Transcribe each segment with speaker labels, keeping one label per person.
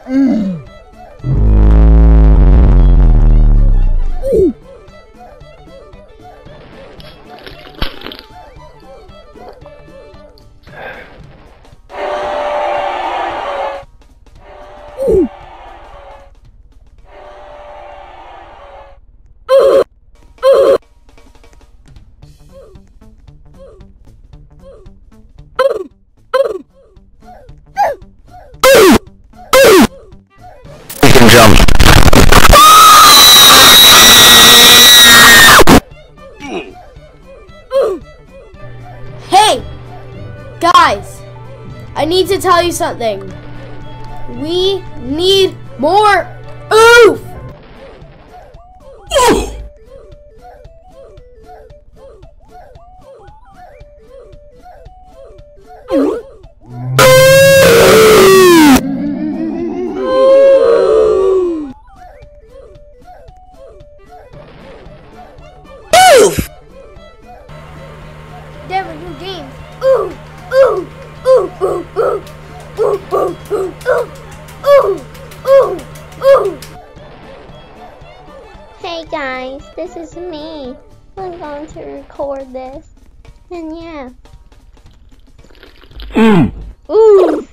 Speaker 1: Hey! Guys! I need to tell you something. We need more oof! Never new games. Ooh, ooh, ooh, ooh, ooh, ooh, ooh, ooh, ooh, ooh, ooh.
Speaker 2: Hey guys, this is me. I'm going to record this. And yeah. Ooh.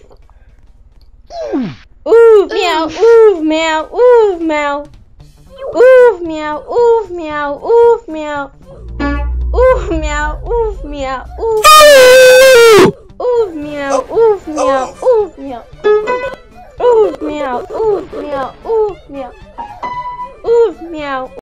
Speaker 2: Ooh, meow, ooh, meow, ooh, meow. Ooh, meow, ooh, meow, ooh, meow. Ooh, meow, ooh, meow, ooh. Ooh, meow, ooh, meow, ooh, meow. Ooh, meow, ooh, meow, ooh, meow. Ooh, meow.